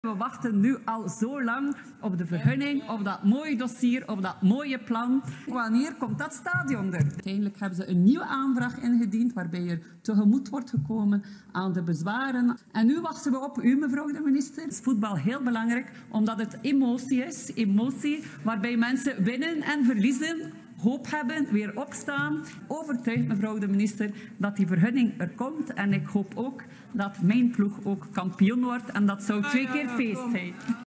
We wachten nu al zo lang op de vergunning, op dat mooie dossier, op dat mooie plan. Wanneer komt dat stadion er? Uiteindelijk hebben ze een nieuwe aanvraag ingediend waarbij er tegemoet wordt gekomen aan de bezwaren. En nu wachten we op u, mevrouw de minister. Het is voetbal heel belangrijk omdat het emotie is. Emotie waarbij mensen winnen en verliezen. Hoop hebben, weer opstaan. Overtuigd, mevrouw de minister, dat die vergunning er komt. En ik hoop ook dat mijn ploeg ook kampioen wordt. En dat zou 2 keer feest zijn.